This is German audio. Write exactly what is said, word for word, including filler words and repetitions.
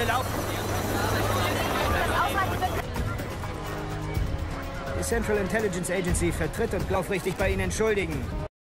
Alle laufen! Die Central Intelligence Agency vertritt und aufrichtig bei Ihnen entschuldigen.